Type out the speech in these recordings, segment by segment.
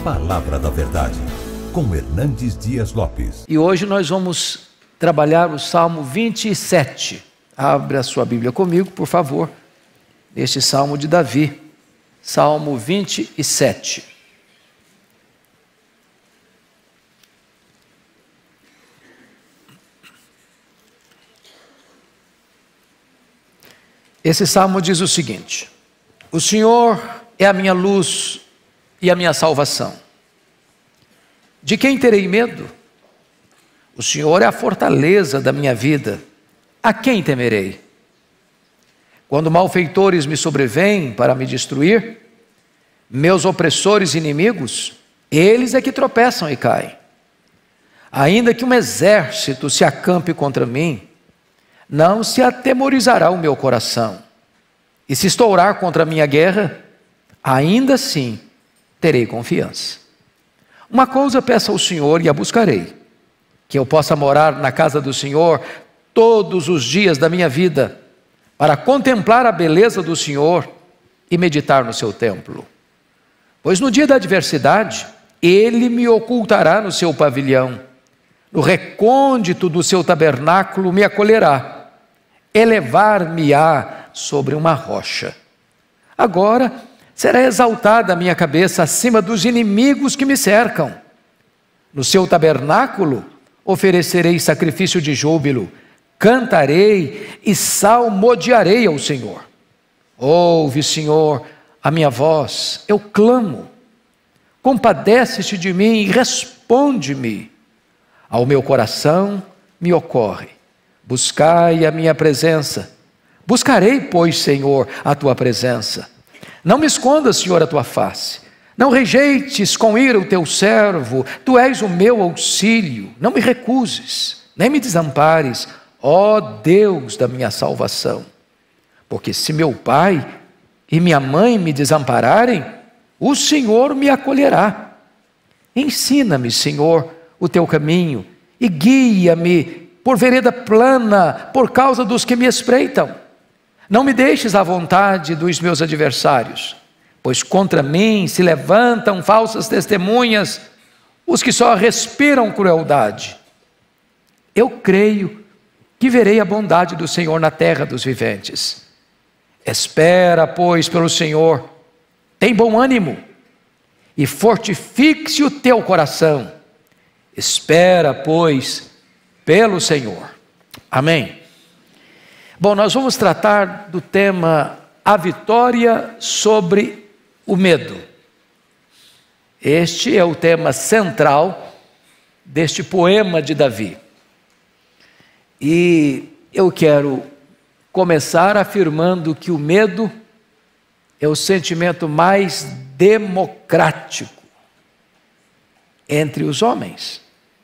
Palavra da Verdade, com Hernandes Dias Lopes. E hoje nós vamos trabalhar o Salmo 27. Abra a sua Bíblia comigo, por favor. Este Salmo de Davi, Salmo 27. Esse salmo diz o seguinte: o Senhor é a minha luz e a minha salvação. De quem terei medo? O Senhor é a fortaleza da minha vida. A quem temerei? Quando malfeitores me sobrevêm para me destruir, meus opressores e inimigos, eles é que tropeçam e caem. Ainda que um exército se acampe contra mim, não se atemorizará o meu coração. E se estourar contra a minha guerra, ainda assim terei confiança. Uma coisa peço ao Senhor e a buscarei: que eu possa morar na casa do Senhor todos os dias da minha vida, para contemplar a beleza do Senhor e meditar no seu templo. Pois no dia da adversidade, Ele me ocultará no seu pavilhão, no recôndito do seu tabernáculo me acolherá, elevar-me-á sobre uma rocha. Agora será exaltada a minha cabeça acima dos inimigos que me cercam. No seu tabernáculo oferecerei sacrifício de júbilo, cantarei e salmodiarei ao Senhor. Ouve, Senhor, a minha voz, eu clamo. Compadece-te de mim e responde-me. Ao meu coração me ocorre: buscai a minha presença. Buscarei, pois, Senhor, a tua presença. Não me escondas, Senhor, a tua face. Não rejeites com ira o teu servo. Tu és o meu auxílio. Não me recuses, nem me desampares, ó Deus da minha salvação. Porque se meu pai e minha mãe me desampararem, o Senhor me acolherá. Ensina-me, Senhor, o teu caminho e guia-me por vereda plana, por causa dos que me espreitam. Não me deixes à vontade dos meus adversários, pois contra mim se levantam falsas testemunhas, os que só respiram crueldade. Eu creio que verei a bondade do Senhor na terra dos viventes. Espera, pois, pelo Senhor, tem bom ânimo, e fortifique-se o teu coração. Espera, pois, pelo Senhor. Amém. Bom, nós vamos tratar do tema a vitória sobre o medo. Este é o tema central deste poema de Davi. E eu quero começar afirmando que o medo é o sentimento mais democrático entre os homens.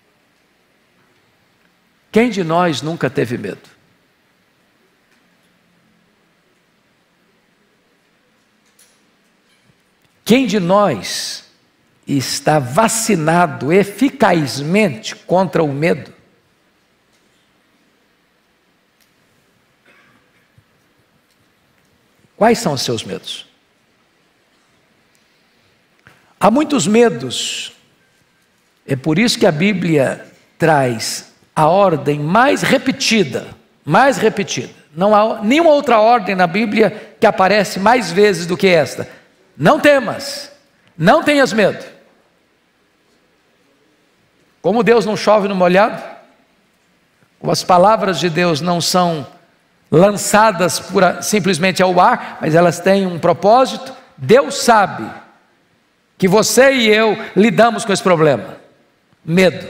Quem de nós nunca teve medo? Quem de nós está vacinado eficazmente contra o medo? Quais são os seus medos? Há muitos medos. É por isso que a Bíblia traz a ordem mais repetida. Não há nenhuma outra ordem na Bíblia que aparece mais vezes do que esta. Não temas, não tenhas medo. Como Deus não chove no molhado, como as palavras de Deus não são lançadas simplesmente ao ar, mas elas têm um propósito, Deus sabe que você e eu lidamos com esse problema, medo.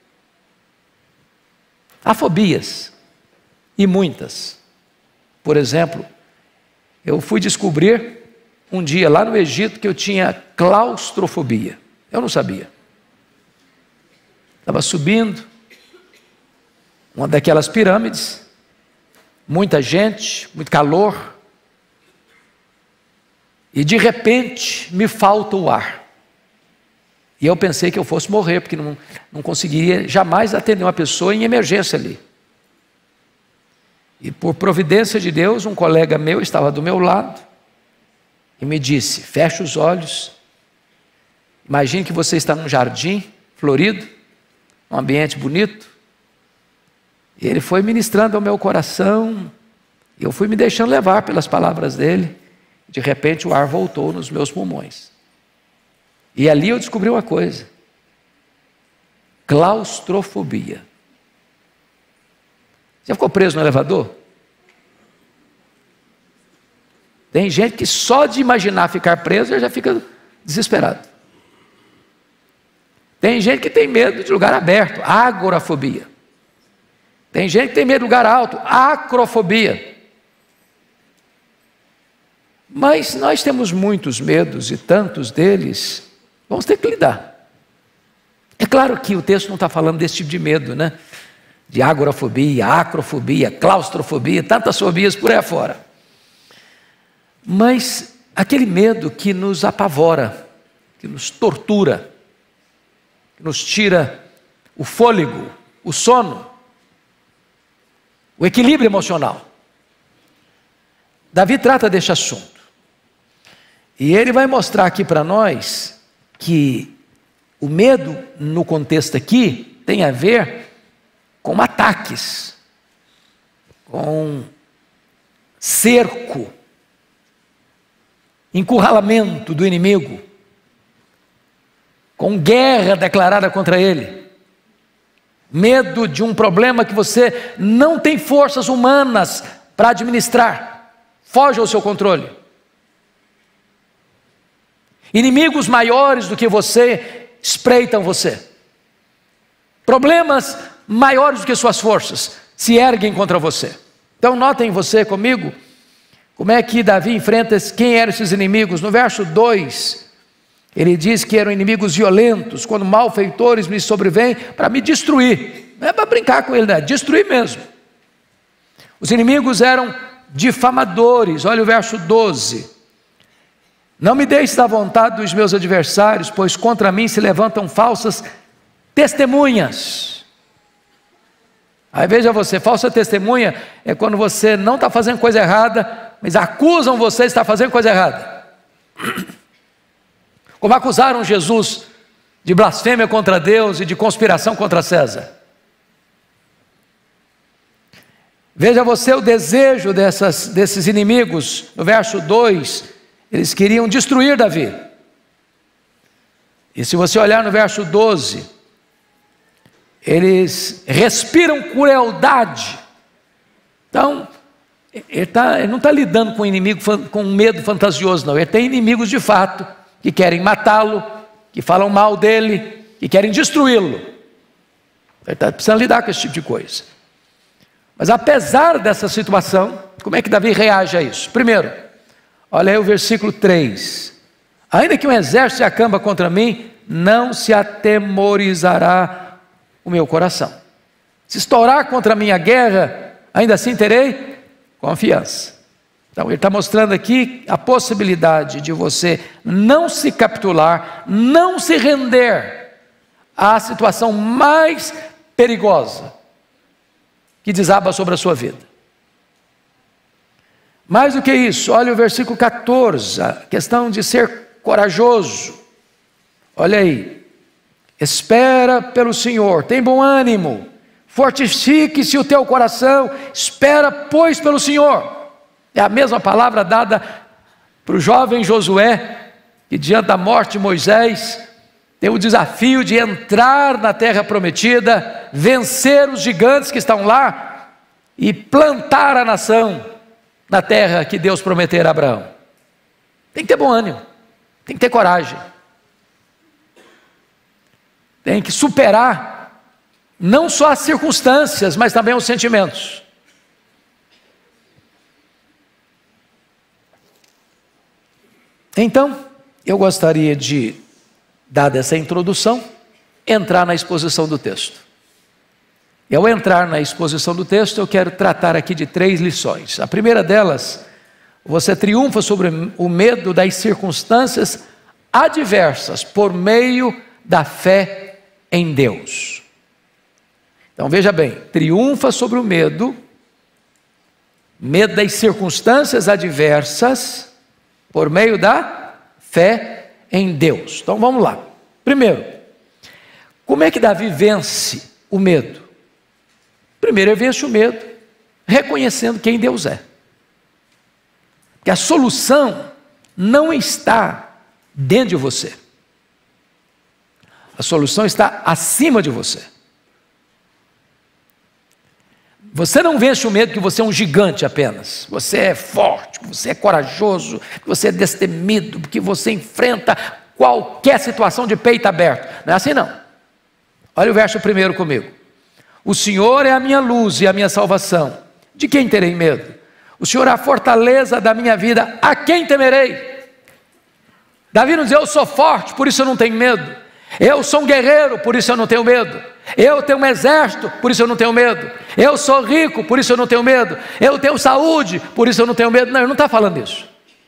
Há fobias, e muitas. Por exemplo, eu fui descobrir um dia lá no Egito que eu tinha claustrofobia. Eu não sabia. Estava subindo uma daquelas pirâmides, muita gente, muito calor, e de repente me falta o ar. E eu pensei que eu fosse morrer, porque não conseguiria jamais atender uma pessoa em emergência ali. E por providência de Deus, um colega meu estava do meu lado e me disse: fecha os olhos Imagine que você está num jardim florido, um ambiente bonito, e ele foi ministrando ao meu coração, e eu fui me deixando levar pelas palavras dele. De repente o ar voltou nos meus pulmões, e ali eu descobri uma coisa: claustrofobia. Já ficou preso no elevador? Tem gente que só de imaginar ficar preso já fica desesperado. Tem gente que tem medo de lugar aberto, agorafobia. Tem gente que tem medo de lugar alto, acrofobia. Mas nós temos muitos medos e tantos deles, vamos ter que lidar. É claro que o texto não está falando desse tipo de medo, né? De agorafobia, acrofobia, claustrofobia, tantas fobias por aí afora. Mas aquele medo que nos apavora, que nos tortura, que nos tira o fôlego, o sono, o equilíbrio emocional. Davi trata deste assunto. E ele vai mostrar aqui para nós que o medo, no contexto aqui, tem a ver com ataques, com cerco, encurralamento do inimigo, com guerra declarada contra ele. Medo de um problema que você não tem forças humanas para administrar, foge ao seu controle. Inimigos maiores do que você espreitam você. Problemas maiores do que suas forças se erguem contra você. Então notem você comigo como é que Davi enfrenta quem eram esses inimigos. No verso 2, ele diz que eram inimigos violentos, quando malfeitores me sobrevêm para me destruir. Não é para brincar com ele, né? Destruir mesmo. Os inimigos eram difamadores. Olha o verso 12. Não me deixes à vontade dos meus adversários, pois contra mim se levantam falsas testemunhas. Aí veja você, falsa testemunha é quando você não está fazendo coisa errada, mas acusam você de estar fazendo coisa errada. Como acusaram Jesus de blasfêmia contra Deus e de conspiração contra César. Veja você o desejo desses inimigos. No verso 2, eles queriam destruir Davi. E se você olhar no verso 12, eles respiram crueldade. Então, ele não está lidando com inimigo com medo fantasioso, não. Ele tem inimigos de fato, que querem matá-lo, que falam mal dele, que querem destruí-lo. Ele está precisando lidar com esse tipo de coisa. Mas apesar dessa situação, como é que Davi reage a isso? Primeiro, olha aí o versículo 3. Ainda que um exército se acampa contra mim, não se atemorizará o meu coração. Se estourar contra mim a guerra, ainda assim terei confiança. Então ele está mostrando aqui a possibilidade de você não se capitular, não se render à situação mais perigosa que desaba sobre a sua vida. Mais do que isso, olha o versículo 14, a questão de ser corajoso. Olha aí, espera pelo Senhor, tem bom ânimo, fortifique-se o teu coração, espera pois pelo Senhor. É a mesma palavra dada para o jovem Josué, que diante da morte de Moisés, tem o desafio de entrar na terra prometida, vencer os gigantes que estão lá e plantar a nação na terra que Deus prometera a Abraão. Tem que ter bom ânimo, tem que ter coragem, tem que superar não só as circunstâncias, mas também os sentimentos. Então, eu gostaria de, dada essa introdução, entrar na exposição do texto. E ao entrar na exposição do texto, eu quero tratar aqui de 3 lições. A primeira delas, você triunfa sobre o medo das circunstâncias adversas por meio da fé em Deus. Então veja bem, triunfa sobre o medo das circunstâncias adversas por meio da fé em Deus. Então vamos lá. Primeiro, como é que Davi vence o medo? Primeiro, ele vence o medo reconhecendo quem Deus é. Porque a solução não está dentro de você. A solução está acima de você. Você não vence o medo que você é um gigante apenas. Você é forte, você é corajoso, você é destemido, porque você enfrenta qualquer situação de peito aberto. Não é assim não. Olha o verso primeiro comigo. O Senhor é a minha luz e a minha salvação. De quem terei medo? O Senhor é a fortaleza da minha vida. A quem temerei? Davi não diz, eu sou forte, por isso eu não tenho medo. Eu sou um guerreiro, por isso eu não tenho medo. Eu tenho um exército, por isso eu não tenho medo. Eu sou rico, por isso eu não tenho medo. Eu tenho saúde, por isso eu não tenho medo. Não, ele não está falando isso.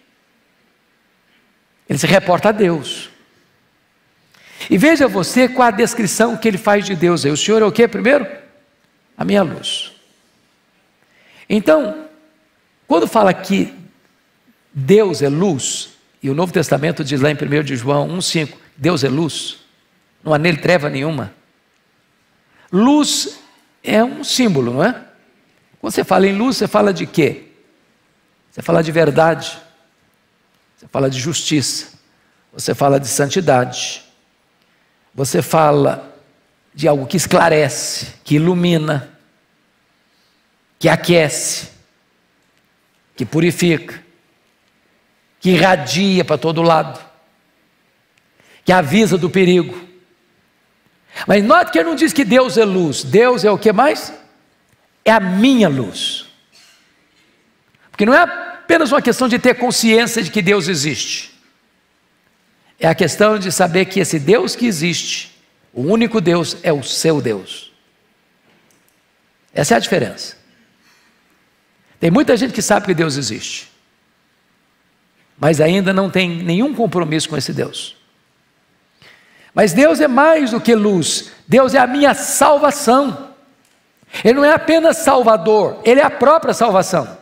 Ele se reporta a Deus. E veja você qual a descrição que ele faz de Deus. O Senhor é o que primeiro? A minha luz. Então, quando fala que Deus é luz, e o Novo Testamento diz lá em 1 de João 1,5, Deus é luz, não há nele treva nenhuma. Luz é um símbolo, não é? Quando você fala em luz, você fala de quê? Você fala de verdade, você fala de justiça, você fala de santidade, você fala de algo que esclarece, que ilumina, que aquece, que purifica, que irradia para todo lado, que avisa do perigo. Mas note que ele não diz que Deus é luz. Deus é o que mais? É a minha luz. Porque não é apenas uma questão de ter consciência de que Deus existe. É a questão de saber que esse Deus que existe, o único Deus, é o seu Deus. Essa é a diferença. Tem muita gente que sabe que Deus existe, mas ainda não tem nenhum compromisso com esse Deus. Mas Deus é mais do que luz. Deus é a minha salvação. Ele não é apenas salvador, Ele é a própria salvação.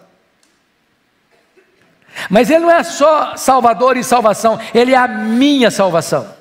Mas Ele não é só salvador e salvação, Ele é a minha salvação.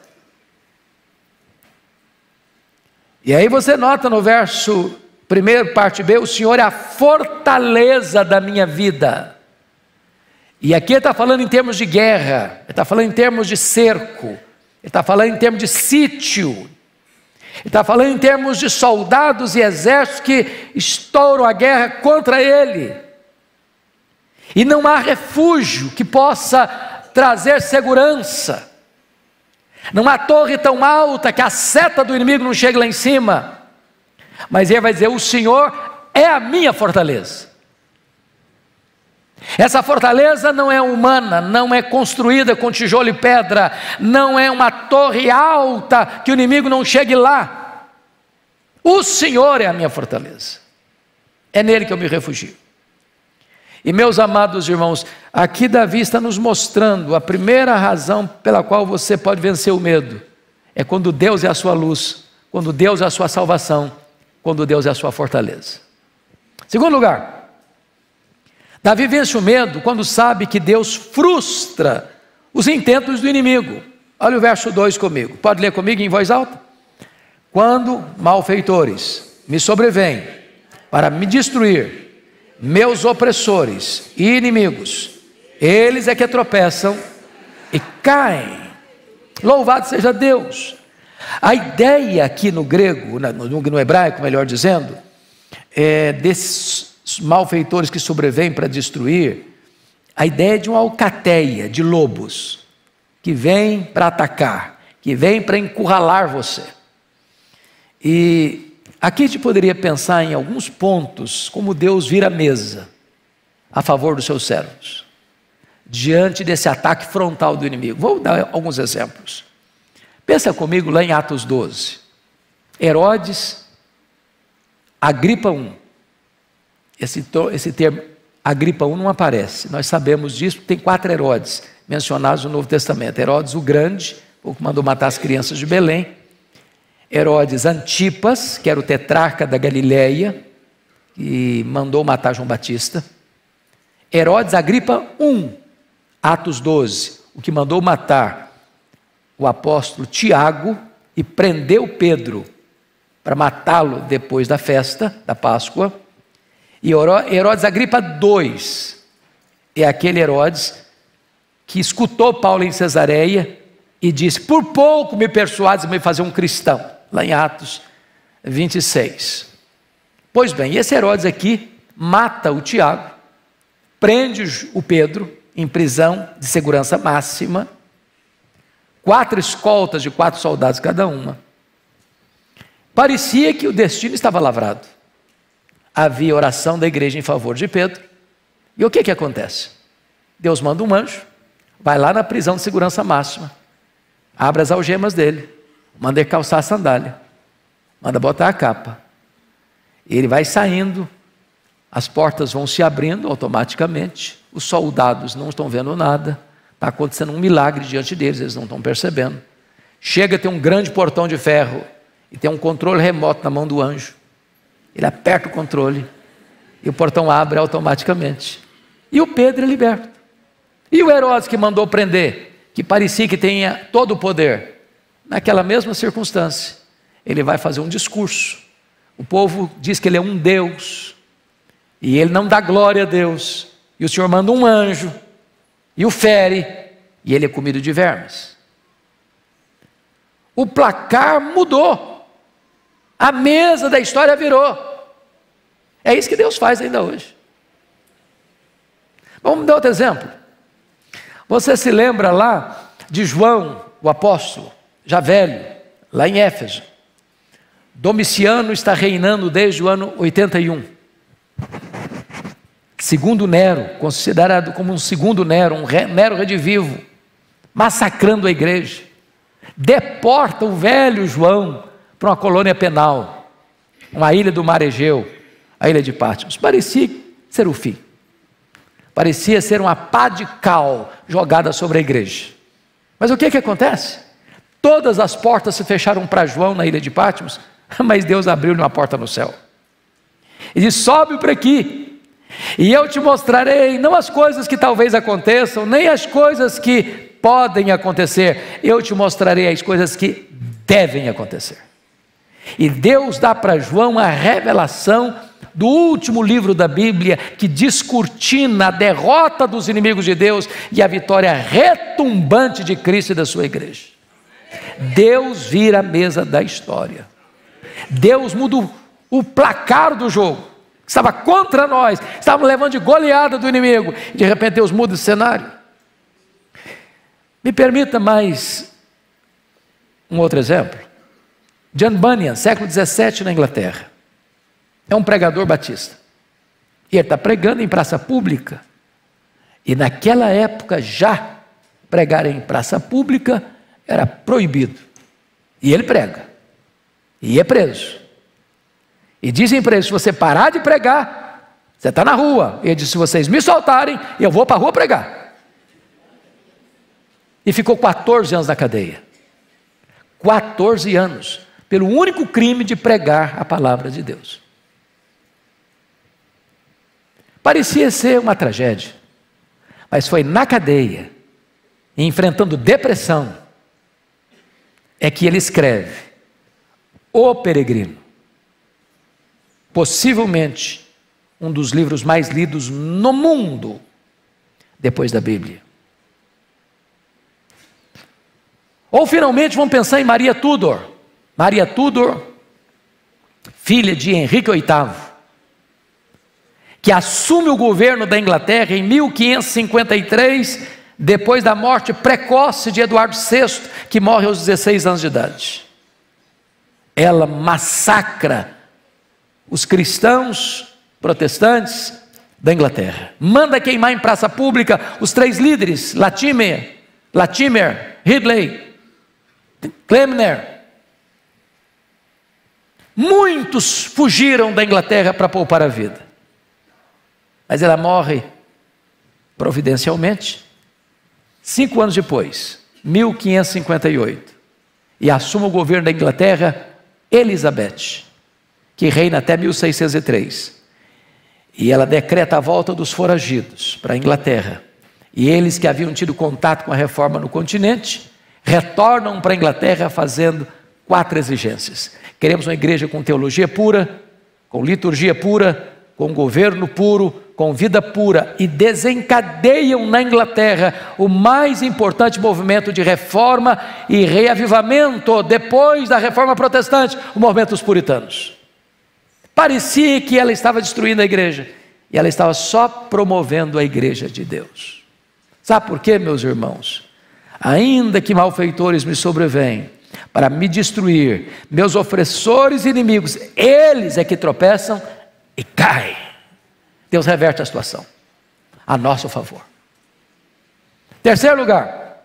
E aí você nota no verso 1, parte B, o Senhor é a fortaleza da minha vida. E aqui ele está falando em termos de guerra, ele está falando em termos de cerco, ele está falando em termos de sítio, ele está falando em termos de soldados e exércitos que estouram a guerra contra ele. E não há refúgio que possa trazer segurança. Não há torre tão alta que a seta do inimigo não chegue lá em cima. Mas ele vai dizer, o Senhor é a minha fortaleza. Essa fortaleza não é humana, não é construída com tijolo e pedra, não é uma torre alta que o inimigo não chegue lá. O Senhor é a minha fortaleza, é nele que eu me refugio. E meus amados irmãos, aqui Davi está nos mostrando a primeira razão pela qual você pode vencer o medo, é quando Deus é a sua luz, quando Deus é a sua salvação, quando Deus é a sua fortaleza. Segundo lugar, Davi vence o medo quando sabe que Deus frustra os intentos do inimigo. Olha o verso 2 comigo, pode ler comigo em voz alta? Quando malfeitores me sobrevêm para me destruir, meus opressores e inimigos, eles é que tropeçam e caem. Louvado seja Deus. A ideia aqui no grego, no hebraico melhor dizendo, é desses malfeitores que sobrevêm para destruir, a ideia é de uma alcateia de lobos, que vem para atacar, que vem para encurralar você. E aqui a gente poderia pensar em alguns pontos, como Deus vira a mesa a favor dos seus servos, diante desse ataque frontal do inimigo. Vou dar alguns exemplos. Pensa comigo lá em Atos 12, Herodes, Agripa I. Esse termo Agripa I não aparece, nós sabemos disso, tem 4 Herodes mencionados no Novo Testamento. Herodes o Grande, o que mandou matar as crianças de Belém. Herodes Antipas, que era o tetrarca da Galileia, que mandou matar João Batista. Herodes Agripa I, Atos 12, o que mandou matar o apóstolo Tiago e prendeu Pedro para matá-lo depois da festa da Páscoa. E Herodes Agripa II é aquele Herodes que escutou Paulo em Cesareia e disse: por pouco me persuades a me fazer um cristão, lá em Atos 26. Pois bem, esse Herodes aqui mata o Tiago, prende o Pedro em prisão de segurança máxima, 4 escoltas de 4 soldados cada uma. Parecia que o destino estava lavrado. Havia oração da igreja em favor de Pedro. E o que acontece? Deus manda um anjo, vai lá na prisão de segurança máxima, abre as algemas dele, manda ele calçar a sandália, manda botar a capa. Ele vai saindo, as portas vão se abrindo automaticamente, os soldados não estão vendo nada, está acontecendo um milagre diante deles, eles não estão percebendo. Chega, tem um grande portão de ferro e tem um controle remoto na mão do anjo. Ele aperta o controle e o portão abre automaticamente. E o Pedro é liberto. E o Herodes que mandou prender, que parecia que tinha todo o poder, naquela mesma circunstância, ele vai fazer um discurso. O povo diz que ele é um Deus, e ele não dá glória a Deus, e o Senhor manda um anjo, e o fere, e ele é comido de vermes. O placar mudou, a mesa da história virou. É isso que Deus faz ainda hoje. Vamos dar outro exemplo. Você se lembra lá de João, o apóstolo, já velho, lá em Éfeso. Domiciano está reinando desde o ano 81. Segundo Nero, considerado como um segundo Nero, Nero redivivo, massacrando a igreja. Deporta o velho João para uma colônia penal, uma ilha do mar Egeu, a ilha de Patmos. Parecia ser o fim. Parecia ser uma pá de cal jogada sobre a igreja. Mas o que acontece? Todas as portas se fecharam para João na ilha de Patmos, mas Deus abriu-lhe uma porta no céu. Ele disse: sobe para aqui, e eu te mostrarei, não as coisas que talvez aconteçam, nem as coisas que podem acontecer, eu te mostrarei as coisas que devem acontecer. E Deus dá para João a revelação do último livro da Bíblia, que descortina a derrota dos inimigos de Deus e a vitória retumbante de Cristo e da sua igreja. Deus vira a mesa da história. Deus muda o placar do jogo, que estava contra nós, estávamos levando de goleada do inimigo, e de repente Deus muda o cenário. Me permita mais um outro exemplo. John Bunyan, século 17 na Inglaterra, é um pregador batista, e ele está pregando em praça pública, e naquela época já pregar em praça pública era proibido, e ele prega, e é preso, e dizem para ele: se você parar de pregar, você está na rua. Ele disse: se vocês me soltarem, eu vou para a rua pregar. E ficou 14 anos na cadeia, 14 anos, pelo único crime de pregar a palavra de Deus. Parecia ser uma tragédia, mas foi na cadeia, enfrentando depressão, é que ele escreve O Peregrino, possivelmente um dos livros mais lidos no mundo, depois da Bíblia. Ou finalmente vamos pensar em Maria Tudor. Maria Tudor, filha de Henrique VIII, que assume o governo da Inglaterra em 1553, depois da morte precoce de Eduardo VI, que morre aos 16 anos de idade. Ela massacra os cristãos protestantes da Inglaterra, manda queimar em praça pública os 3 líderes, Latimer, Ridley, Cranmer. Muitos fugiram da Inglaterra para poupar a vida, mas ela morre providencialmente 5 anos depois, 1558, e assume o governo da Inglaterra Elizabeth, que reina até 1603, e ela decreta a volta dos foragidos para a Inglaterra, e eles que haviam tido contato com a reforma no continente, retornam para a Inglaterra fazendo 4 exigências. Queremos uma igreja com teologia pura, com liturgia pura, com governo puro, com vida pura, e desencadeiam na Inglaterra o mais importante movimento de reforma e reavivamento depois da reforma protestante, o movimento dos puritanos. Parecia que ela estava destruindo a igreja, e ela estava só promovendo a igreja de Deus. Sabe por quê, meus irmãos? Ainda que malfeitores me sobrevêm para me destruir, meus opressores e inimigos, eles é que tropeçam e caem. Deus reverte a situação a nosso favor. Terceiro lugar,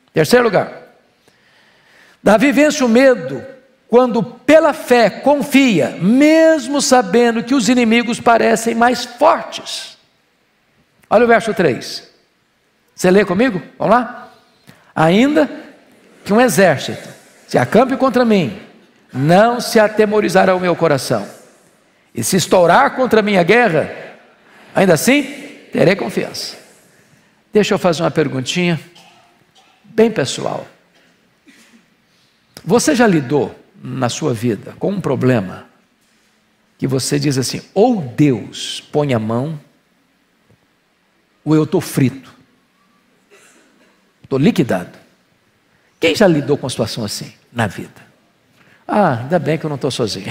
Davi vence o medo quando pela fé confia, mesmo sabendo que os inimigos parecem mais fortes. Olha o verso 3, você lê comigo? Vamos lá? Ainda que um exército se acampe contra mim, não se atemorizará o meu coração, e se estourar contra mim a guerra, ainda assim terei confiança. Deixa eu fazer uma perguntinha bem pessoal. Você já lidou na sua vida com um problema que você diz assim: ou Deus põe a mão, ou eu estou frito, estou liquidado? Quem já lidou com uma situação assim na vida? Ah, ainda bem que eu não estou sozinho.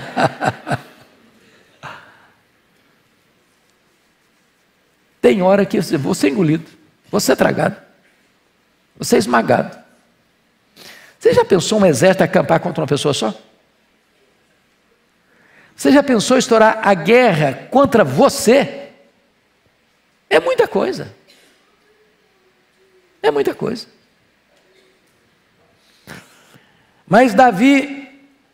Tem hora que eu vou ser engolido, vou ser tragado, vou ser esmagado. Você já pensou um exército acampar contra uma pessoa só? Você já pensou estourar a guerra contra você? É muita coisa. É muita coisa. Mas Davi,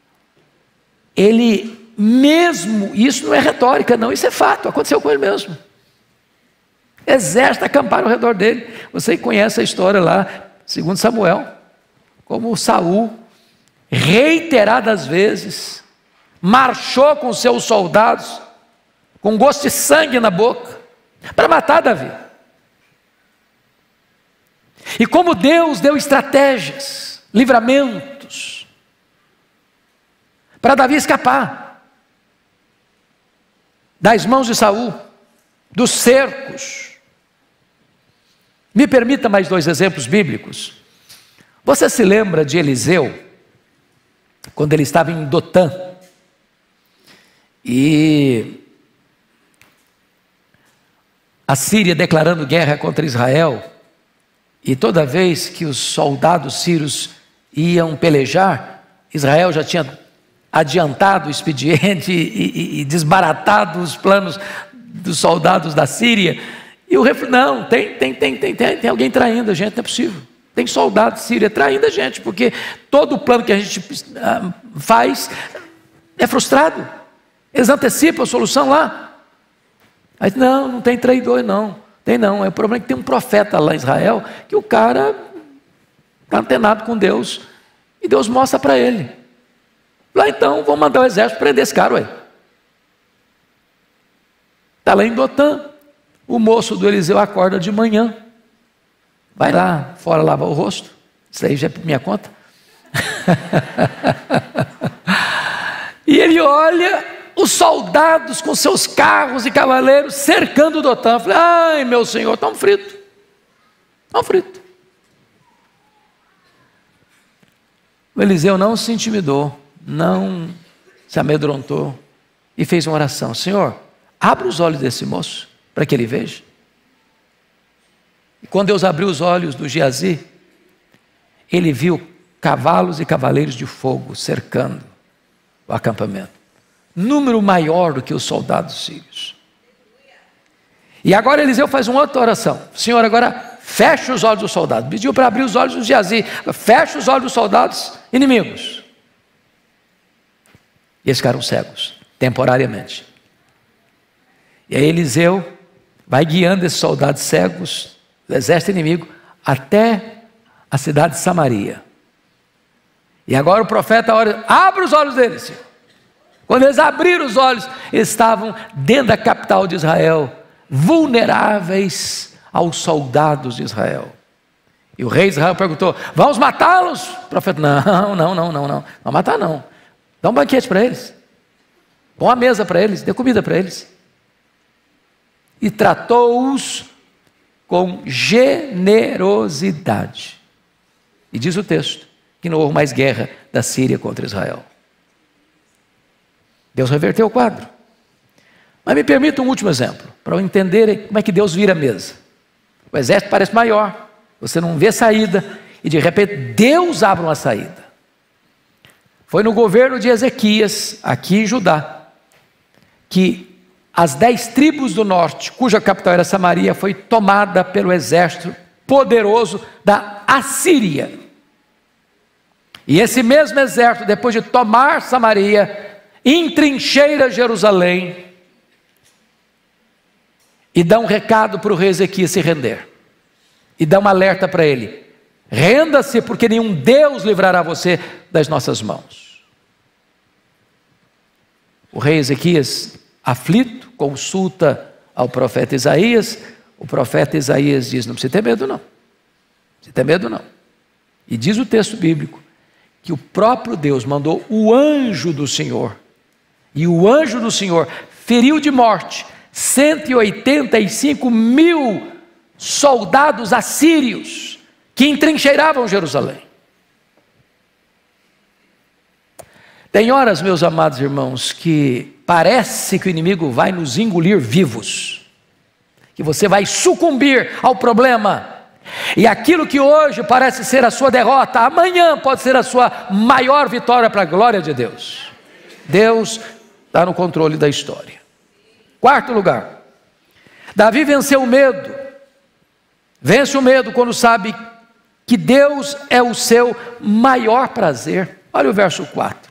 ele mesmo, isso não é retórica não, isso é fato, aconteceu com ele mesmo. Exército acamparam ao redor dele. Você conhece a história lá, segundo Samuel, como Saul, reiteradas vezes, marchou com seus soldados, com gosto de sangue na boca, para matar Davi. E como Deus deu estratégias, livramentos, para Davi escapar das mãos de Saul, dos cercos. Me permita mais 2 exemplos bíblicos. Você se lembra de Eliseu, quando ele estava em Dotã, e a Síria declarando guerra contra Israel, e toda vez que os soldados sírios iam pelejar, Israel já tinha adiantado o expediente e desbaratado os planos dos soldados da Síria, e o refrão, não, tem alguém traindo a gente, não é possível. Tem soldado sírio traindo a gente, porque todo o plano que a gente faz é frustrado. Eles antecipam a solução lá. Aí, não tem traidor não. Tem não, o problema é que tem um profeta lá em Israel, que o cara está antenado com Deus, e Deus mostra para ele. Lá então, vão mandar o exército prender esse cara, ué. Está lá em Dotã, o moço do Eliseu acorda de manhã, vai lá fora lavar o rosto, isso aí já é por minha conta. E ele olha os soldados com seus carros e cavaleiros cercando Dotã. Falei, ai meu senhor, estão fritos. O Eliseu não se intimidou, não se amedrontou e fez uma oração: Senhor, abre os olhos desse moço para que ele veja. E quando Deus abriu os olhos do Geazi, ele viu cavalos e cavaleiros de fogo cercando o acampamento, número maior do que os soldados sírios. E agora Eliseu faz uma outra oração: Senhor, agora feche os olhos dos soldados. Pediu para abrir os olhos do Geazi, feche os olhos dos soldados inimigos. E eles ficaram cegos, temporariamente. E aí Eliseu vai guiando esses soldados cegos do exército inimigo até a cidade de Samaria. E agora o profeta ora: abre os olhos deles, Senhor. Quando eles abriram os olhos, eles estavam dentro da capital de Israel, vulneráveis aos soldados de Israel. E o rei de Israel perguntou: vamos matá-los? O profeta: não vai matar não. Dá um banquete para eles, põe uma mesa para eles, dê comida para eles. E tratou-os com generosidade. E diz o texto que não houve mais guerra da Síria contra Israel. Deus reverteu o quadro. Mas me permita um último exemplo, para entenderem como é que Deus vira a mesa. O exército parece maior, você não vê saída, e de repente Deus abre uma saída. Foi no governo de Ezequias, aqui em Judá, que as 10 tribos do norte, cuja capital era Samaria, foi tomada pelo exército poderoso da Assíria. E esse mesmo exército, depois de tomar Samaria, entrincheira Jerusalém e dá um recado para o rei Ezequias se render. E dá um alerta para ele: renda-se, porque nenhum Deus livrará você das nossas mãos. O rei Ezequias, aflito, consulta ao profeta Isaías. O profeta Isaías diz: não precisa ter medo não, não precisa ter medo não. E diz o texto bíblico que o próprio Deus mandou o anjo do Senhor, e o anjo do Senhor feriu de morte 185 mil soldados assírios que entrincheiravam Jerusalém. Tem horas, meus amados irmãos, que parece que o inimigo vai nos engolir vivos, que você vai sucumbir ao problema, e aquilo que hoje parece ser a sua derrota, amanhã pode ser a sua maior vitória para a glória de Deus. Deus está no controle da história. Quarto lugar, Davi venceu o medo. Vence o medo quando sabe que Deus é o seu maior prazer. Olha o verso 4.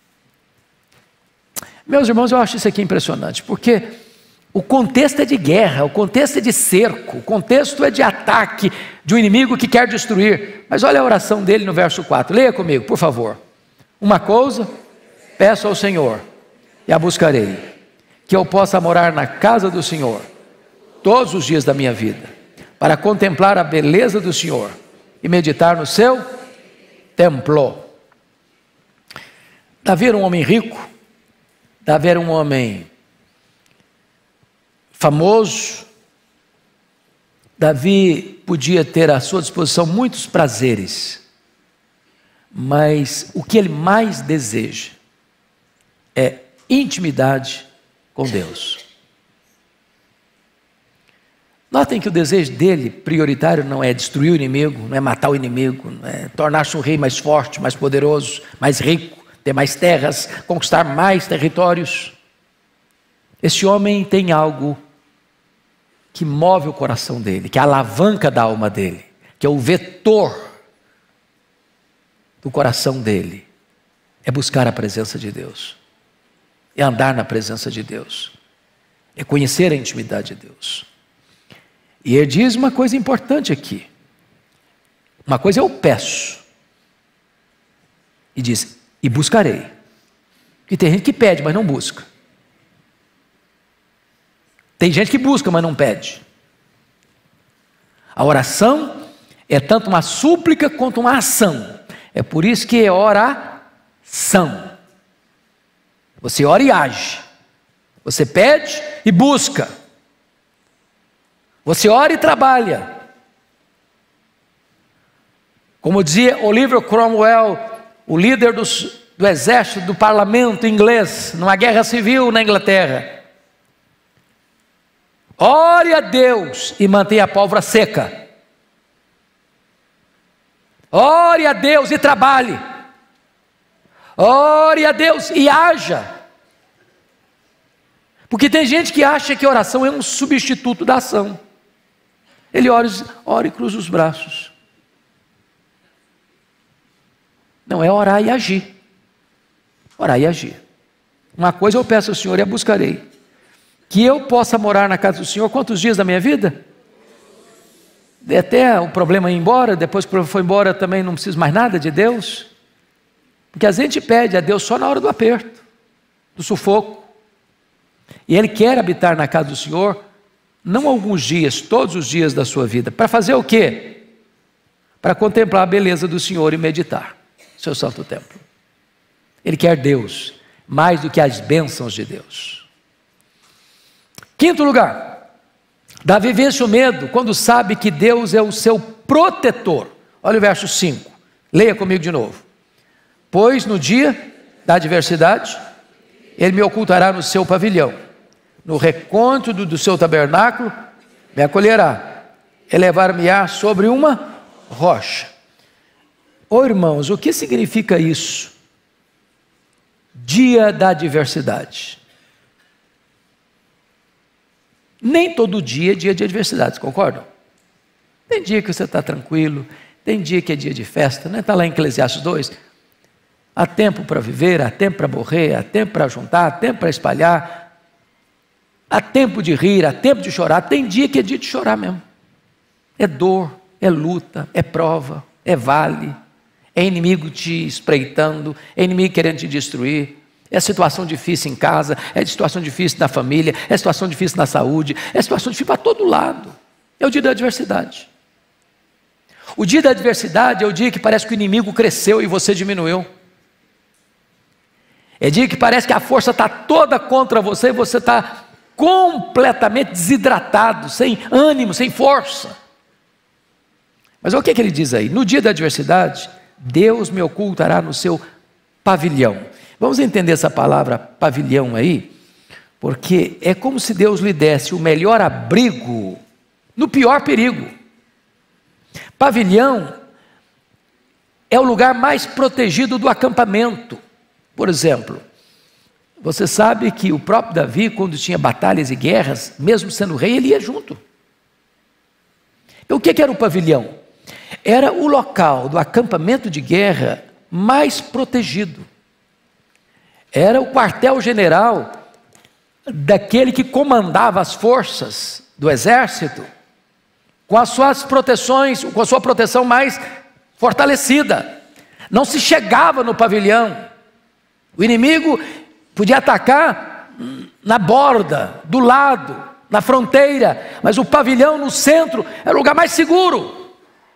Meus irmãos, eu acho isso aqui impressionante, porque o contexto é de guerra, o contexto é de cerco, o contexto é de ataque de um inimigo que quer destruir. Mas olha a oração dele no verso 4, leia comigo, por favor. Uma coisa peço ao Senhor, e a buscarei, que eu possa morar na casa do Senhor todos os dias da minha vida, para contemplar a beleza do Senhor e meditar no seu templo. Davi era um homem rico, Davi era um homem famoso, Davi podia ter à sua disposição muitos prazeres, mas o que ele mais deseja é intimidade com Deus. Notem que o desejo dele, prioritário, não é destruir o inimigo, não é matar o inimigo, não é tornar-se um rei mais forte, mais poderoso, mais rico, ter mais terras, conquistar mais territórios. Esse homem tem algo que move o coração dele, que é a alavanca da alma dele, que é o vetor do coração dele, é buscar a presença de Deus, é andar na presença de Deus, é conhecer a intimidade de Deus. E ele diz uma coisa importante aqui. Uma coisa eu peço, e diz, e buscarei. E tem gente que pede, mas não busca. Tem gente que busca, mas não pede. A oração é tanto uma súplica quanto uma ação. É por isso que é oração. Você ora e age. Você pede e busca. Você ora e trabalha. Como dizia Oliver Cromwell, o líder do exército, do parlamento inglês, numa guerra civil na Inglaterra: ore a Deus e mantenha a pólvora seca. Ore a Deus e trabalhe. Ore a Deus e haja. Porque tem gente que acha que oração é um substituto da ação. Ele ora e cruza os braços. Não, é orar e agir. Orar e agir. Uma coisa eu peço ao Senhor e a buscarei, que eu possa morar na casa do Senhor quantos dias da minha vida? Até o problema ir embora, depois que o problema foi embora também não preciso mais nada de Deus. Porque a gente pede a Deus só na hora do aperto, do sufoco. E Ele quer habitar na casa do Senhor, não alguns dias, todos os dias da sua vida. Para fazer o quê? para contemplar a beleza do Senhor e meditar no seu santo templo. Ele quer Deus mais do que as bênçãos de Deus. Quinto lugar, Davi vence o medo quando sabe que Deus é o seu protetor. Olha o verso 5, leia comigo de novo. Pois no dia da adversidade, ele me ocultará no seu pavilhão, no recôndito do seu tabernáculo, me acolherá, elevar-me-á sobre uma rocha. Ô irmãos, o que significa isso? Dia da adversidade. Nem todo dia é dia de adversidades, concordam? Tem dia que você está tranquilo, tem dia que é dia de festa, né? Está lá em Eclesiastes 2. Há tempo para viver, há tempo para morrer, há tempo para juntar, há tempo para espalhar, há tempo de rir, há tempo de chorar. Tem dia que é dia de chorar mesmo. É dor, é luta, é prova, é vale, é inimigo te espreitando, é inimigo querendo te destruir, é situação difícil em casa, é situação difícil na família, é situação difícil na saúde, é situação difícil para todo lado. É o dia da adversidade. O dia da adversidade é o dia que parece que o inimigo cresceu e você diminuiu. É dia que parece que a força está toda contra você e você está completamente desidratado, sem ânimo, sem força. Mas olha o que ele diz aí: no dia da adversidade, Deus me ocultará no seu pavilhão. Vamos entender essa palavra pavilhão aí, porque é como se Deus lhe desse o melhor abrigo no pior perigo. Pavilhão é o lugar mais protegido do acampamento. Por exemplo, você sabe que o próprio Davi, quando tinha batalhas e guerras, mesmo sendo rei, ele ia junto. Então, o que era o pavilhão? Era o local do acampamento de guerra mais protegido. Era o quartel-general daquele que comandava as forças do exército, com as suas proteções, com a sua proteção mais fortalecida. Não se chegava no pavilhão. O inimigo podia atacar na borda, do lado, na fronteira, mas o pavilhão no centro era o lugar mais seguro.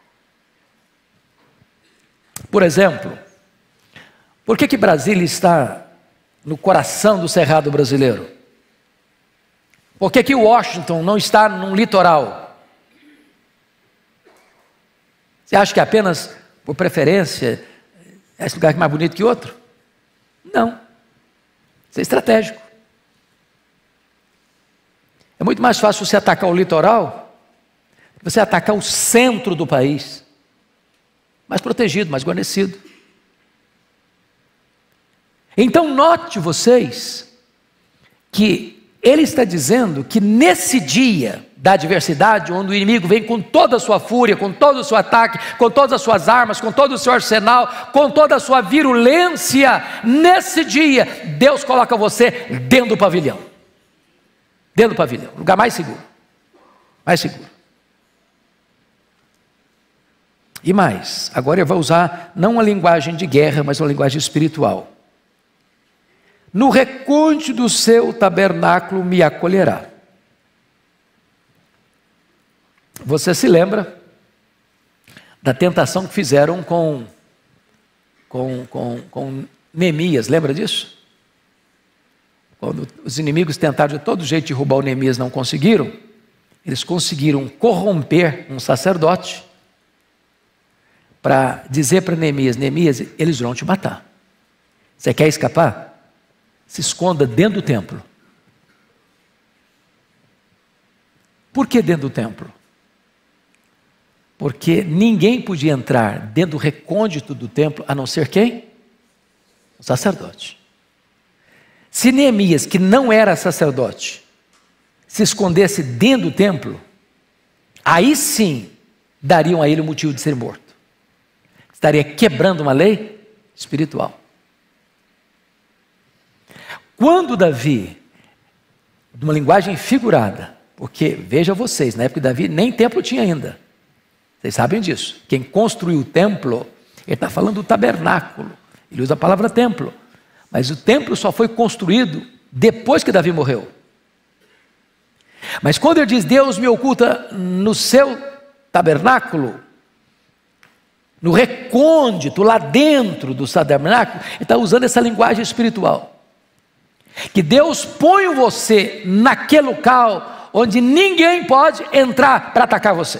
Por exemplo, por que Brasília está no coração do Cerrado brasileiro? Por que Washington não está num litoral? Você acha que apenas por preferência é esse lugar mais bonito que outro? Não. Isso é estratégico. É muito mais fácil você atacar o litoral do que você atacar o centro do país. Mais protegido, mais guarnecido. Então note vocês que ele está dizendo que nesse dia da adversidade, onde o inimigo vem com toda a sua fúria, com todo o seu ataque, com todas as suas armas, com todo o seu arsenal, com toda a sua virulência, nesse dia, Deus coloca você dentro do pavilhão. Dentro do pavilhão, lugar mais seguro. Mais seguro. E mais, agora eu vou usar não uma linguagem de guerra, mas uma linguagem espiritual. No recôndito do seu tabernáculo me acolherá. Você se lembra da tentação que fizeram com Neemias, lembra disso? Quando os inimigos tentaram de todo jeito derrubar o Neemias, não conseguiram, eles conseguiram corromper um sacerdote para dizer para Neemias: Neemias, eles vão te matar. Você quer escapar? Se esconda dentro do templo. Por que dentro do templo? Porque ninguém podia entrar dentro do recôndito do templo, a não ser quem? O sacerdote. Se Neemias, que não era sacerdote, se escondesse dentro do templo, aí sim dariam a ele o motivo de ser morto. Estaria quebrando uma lei espiritual. Quando Davi, de uma linguagem figurada, porque veja vocês, na época de Davi nem templo tinha ainda, vocês sabem disso, quem construiu o templo, ele está falando do tabernáculo, ele usa a palavra templo, mas o templo só foi construído depois que Davi morreu. Mas quando ele diz Deus me oculta no seu tabernáculo, no recôndito, lá dentro do tabernáculo, ele está usando essa linguagem espiritual. Que Deus põe você naquele local onde ninguém pode entrar para atacar você.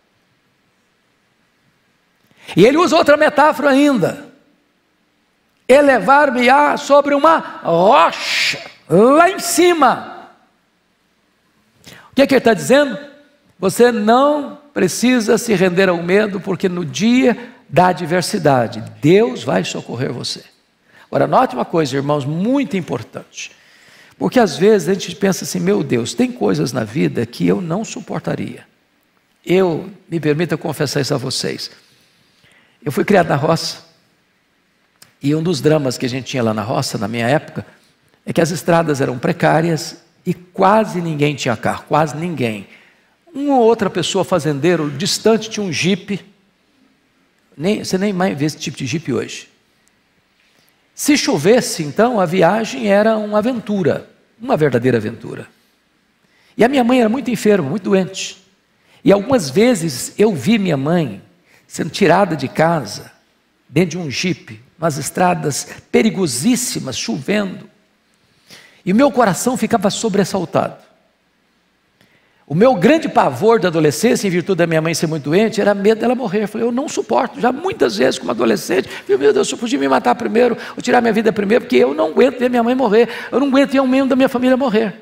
E ele usa outra metáfora ainda. Elevar-me-á sobre uma rocha, lá em cima. O que é que ele está dizendo? Você não precisa se render ao medo, porque no dia da adversidade, Deus vai socorrer você. Agora, note uma coisa, irmãos, muito importante. Porque às vezes a gente pensa assim, meu Deus, tem coisas na vida que eu não suportaria. Me permita confessar isso a vocês. Eu fui criado na roça, e um dos dramas que a gente tinha lá na roça, na minha época, é que as estradas eram precárias e quase ninguém tinha carro, quase ninguém. Uma ou outra pessoa, fazendeiro, distante, tinha um jipe. Você nem mais vê esse tipo de jipe hoje. Se chovesse, então, a viagem era uma aventura, uma verdadeira aventura. E a minha mãe era muito enferma, muito doente. E algumas vezes eu vi minha mãe sendo tirada de casa, dentro de um jipe, nas estradas perigosíssimas, chovendo. E o meu coração ficava sobressaltado. O meu grande pavor da adolescência, em virtude da minha mãe ser muito doente, era medo dela morrer. Eu falei, eu não suporto. Já muitas vezes, como adolescente, meu Deus, eu podia me matar primeiro, ou tirar minha vida primeiro, porque eu não aguento ver minha mãe morrer. Eu não aguento ver um membro da minha família morrer.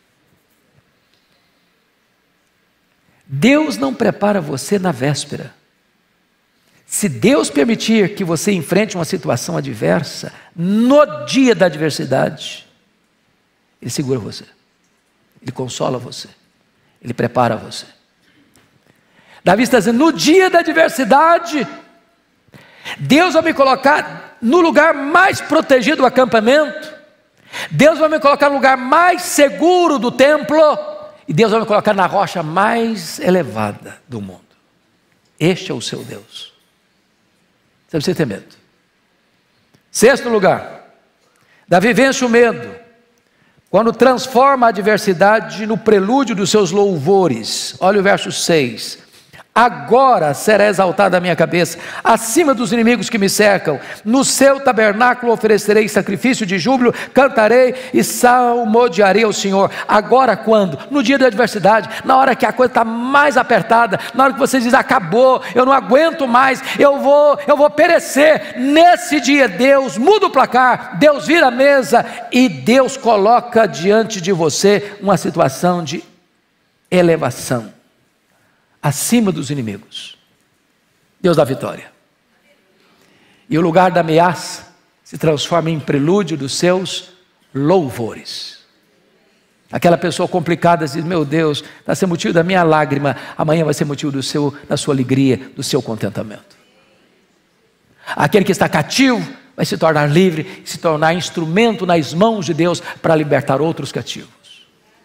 Deus não prepara você na véspera. Se Deus permitir que você enfrente uma situação adversa, no dia da adversidade, Ele segura você, Ele consola você, Ele prepara você. Davi está dizendo, no dia da adversidade, Deus vai me colocar no lugar mais protegido do acampamento, Deus vai me colocar no lugar mais seguro do templo, e Deus vai me colocar na rocha mais elevada do mundo. Este é o seu Deus. Você precisa ter medo. Sexto lugar, Davi vence o medo quando transforma a adversidade no prelúdio dos seus louvores. Olha o verso 6. Agora será exaltada a minha cabeça, acima dos inimigos que me cercam. No seu tabernáculo oferecerei sacrifício de júbilo, cantarei e salmodiarei ao Senhor. Agora quando? No dia da adversidade, na hora que a coisa está mais apertada, na hora que você diz, acabou, eu não aguento mais, eu vou perecer. Nesse dia Deus muda o placar, Deus vira a mesa e Deus coloca diante de você uma situação de elevação. Acima dos inimigos, Deus dá vitória. E o lugar da ameaça se transforma em prelúdio dos seus louvores. Aquela pessoa complicada diz, meu Deus, está sendo motivo da minha lágrima, amanhã vai ser motivo da sua alegria, do seu contentamento. Aquele que está cativo vai se tornar livre, se tornar instrumento nas mãos de Deus para libertar outros cativos.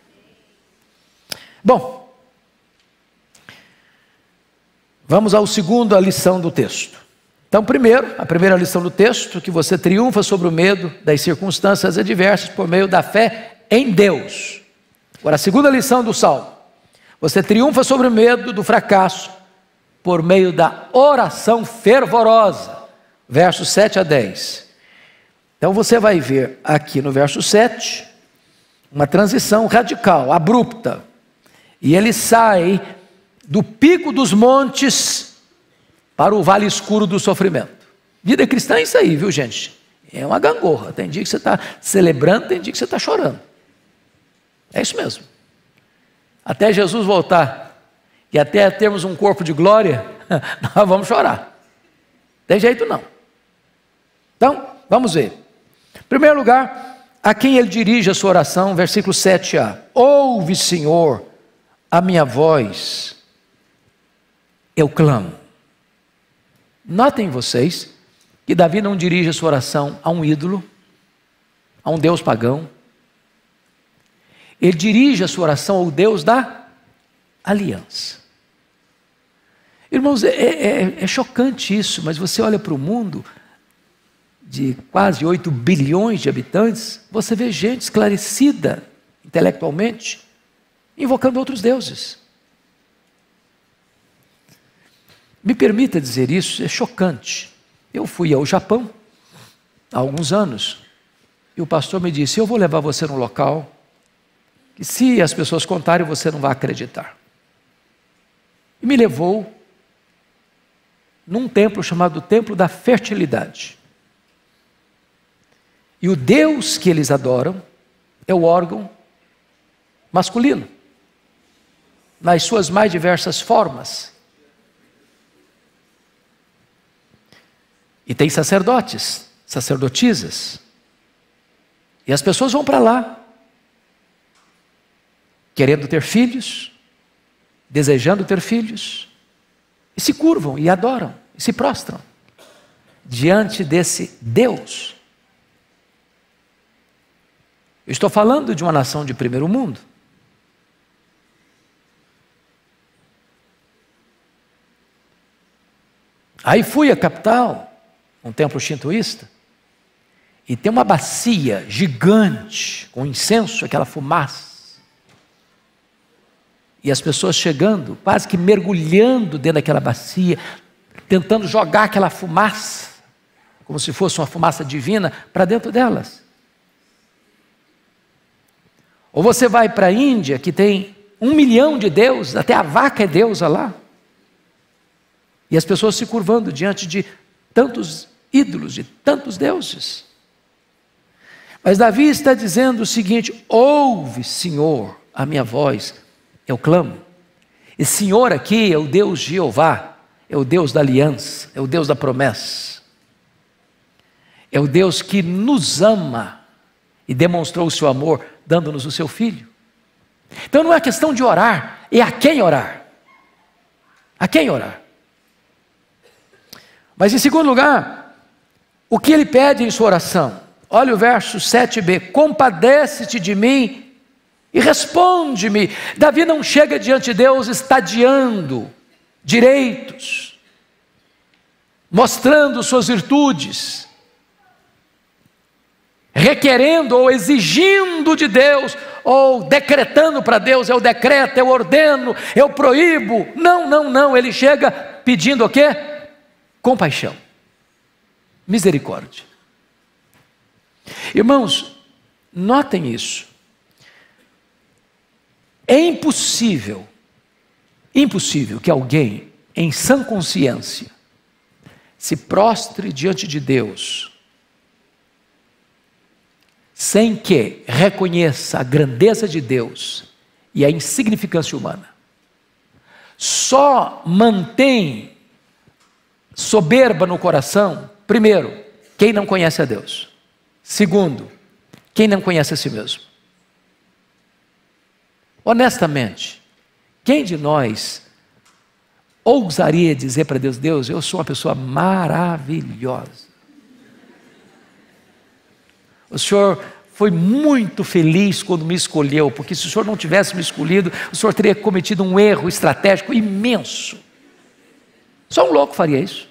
Bom, vamos à segunda lição do texto. Então, a primeira lição do texto, que você triunfa sobre o medo das circunstâncias adversas por meio da fé em Deus. Agora, a segunda lição do Salmo, você triunfa sobre o medo do fracasso por meio da oração fervorosa. Versos 7 a 10. Então, você vai ver aqui no verso 7, uma transição radical, abrupta. E ele sai do pico dos montes para o vale escuro do sofrimento. Vida cristã é isso aí, viu, gente? É uma gangorra. Tem dia que você está celebrando, tem dia que você está chorando. É isso mesmo. Até Jesus voltar e até termos um corpo de glória, nós vamos chorar. Não tem jeito não. Então, vamos ver. Em primeiro lugar, a quem ele dirige a sua oração, versículo 7a. Ouve, Senhor, a minha voz, eu clamo. Notem vocês que Davi não dirige a sua oração a um ídolo, a um Deus pagão. Ele dirige a sua oração ao Deus da aliança. Irmãos, é chocante isso, mas você olha para o mundo de quase 8 bilhões de habitantes, você vê gente esclarecida intelectualmente, invocando outros deuses. Me permita dizer isso, é chocante. Eu fui ao Japão há alguns anos e o pastor me disse: eu vou levar você num local que, se as pessoas contarem, você não vai acreditar. E me levou num templo chamado Templo da Fertilidade. E o Deus que eles adoram é o órgão masculino, nas suas mais diversas formas. E tem sacerdotes, sacerdotisas. E as pessoas vão para lá, querendo ter filhos, desejando ter filhos, e se curvam, e adoram, e se prostram diante desse Deus. Eu estou falando de uma nação de primeiro mundo. Aí fui à capital, um templo shintoísta, e tem uma bacia gigante, com incenso, aquela fumaça. E as pessoas chegando, quase que mergulhando dentro daquela bacia, tentando jogar aquela fumaça, como se fosse uma fumaça divina, para dentro delas. Ou você vai para a Índia, que tem 1 milhão de deuses, até a vaca é deusa lá. E as pessoas se curvando diante de tantos ídolos, de tantos deuses. Mas Davi está dizendo o seguinte: ouve, Senhor, a minha voz, eu clamo. E Senhor aqui é o Deus Jeová, é o Deus da aliança, é o Deus da promessa. É o Deus que nos ama e demonstrou o seu amor, dando-nos o seu Filho. Então não é questão de orar, é a quem orar. A quem orar. Mas em segundo lugar, o que ele pede em sua oração? Olha o verso 7b: compadece-te de mim e responde-me. Davi não chega diante de Deus estadiando direitos, mostrando suas virtudes, requerendo ou exigindo de Deus, ou decretando para Deus: eu decreto, eu ordeno, eu proíbo. Não, não, não. Ele chega pedindo o quê? Compaixão, misericórdia. Irmãos, notem isso. É impossível que alguém em sã consciência se prostre diante de Deus sem que reconheça a grandeza de Deus e a insignificância humana. Só mantém soberba no coração, primeiro, quem não conhece a Deus. Segundo, quem não conhece a si mesmo. Honestamente, quem de nós ousaria dizer para Deus: Deus, eu sou uma pessoa maravilhosa. O Senhor foi muito feliz quando me escolheu, porque se o Senhor não tivesse me escolhido, o Senhor teria cometido um erro estratégico imenso. Só um louco faria isso.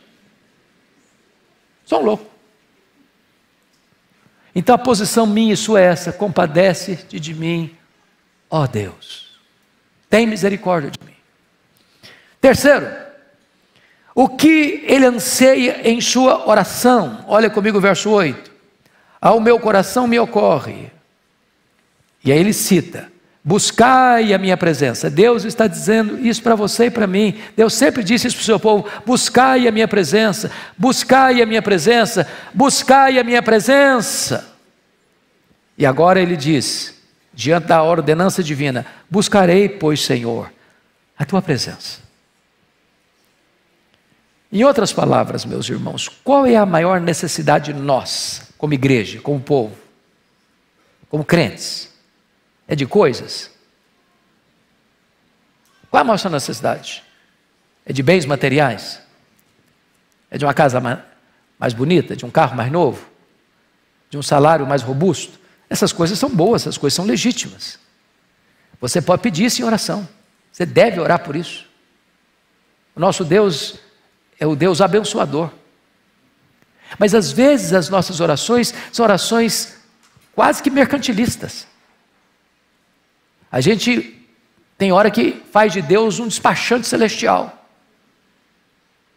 Só um louco. Então a posição minha e sua é essa: compadece-te de mim, ó Deus. Tem misericórdia de mim. Terceiro, o que ele anseia em sua oração? Olha comigo o verso 8. Ao meu coração me ocorre. E aí ele cita: buscai a minha presença. Deus está dizendo isso para você e para mim. Deus sempre disse isso para o seu povo: buscai a minha presença, buscai a minha presença, buscai a minha presença. E agora ele diz, diante da ordenança divina: buscarei, pois, Senhor, a tua presença. Em outras palavras, meus irmãos, qual é a maior necessidade de nós, como igreja, como povo, como crentes? É de coisas? Qual é a maior necessidade? É de bens materiais? É de uma casa mais bonita? De um carro mais novo? De um salário mais robusto? Essas coisas são boas, essas coisas são legítimas. Você pode pedir isso em oração. Você deve orar por isso. O nosso Deus é o Deus abençoador. Mas às vezes as nossas orações são orações quase que mercantilistas. A gente tem hora que faz de Deus um despachante celestial.